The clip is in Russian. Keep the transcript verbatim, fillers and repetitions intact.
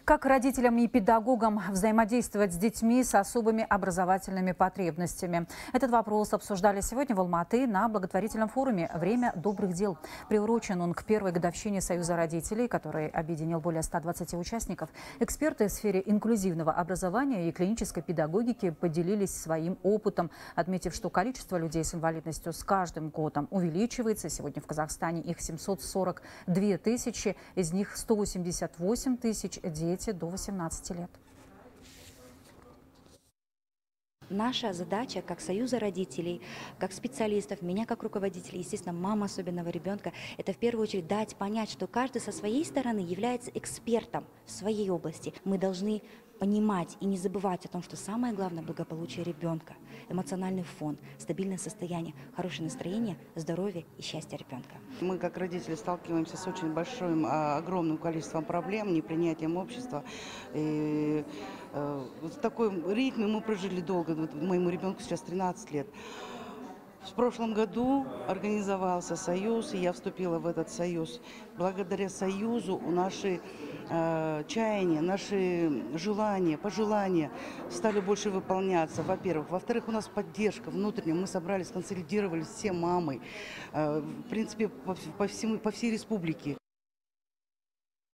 Как родителям и педагогам взаимодействовать с детьми с особыми образовательными потребностями? Этот вопрос обсуждали сегодня в Алматы на благотворительном форуме «Время добрых дел». Приурочен он к первой годовщине Союза родителей, который объединил более ста двадцати участников. Эксперты в сфере инклюзивного образования и клинической педагогики поделились своим опытом, отметив, что количество людей с инвалидностью с каждым годом увеличивается. Сегодня в Казахстане их семьсот сорок две тысячи, из них сто восемьдесят восемь тысяч дети до восемнадцати лет. Наша задача как Союза родителей, как специалистов, меня как руководителя, естественно, мама особенного ребенка, это в первую очередь дать понять, что каждый со своей стороны является экспертом в своей области. Мы должны понимать и не забывать о том, что самое главное – благополучие ребенка, эмоциональный фон, стабильное состояние, хорошее настроение, здоровье и счастье ребенка. Мы, как родители, сталкиваемся с очень большим, огромным количеством проблем, непринятием общества. И в таком ритме мы прожили долго. Моему ребенку сейчас тринадцать лет. В прошлом году организовался союз, и я вступила в этот союз. Благодаря союзу наши э, чаяния, наши желания, пожелания стали больше выполняться, во-первых. Во-вторых, у нас поддержка внутренняя. Мы собрались, консолидировались все мамы, э, в принципе, по, по, всему, по всей республике.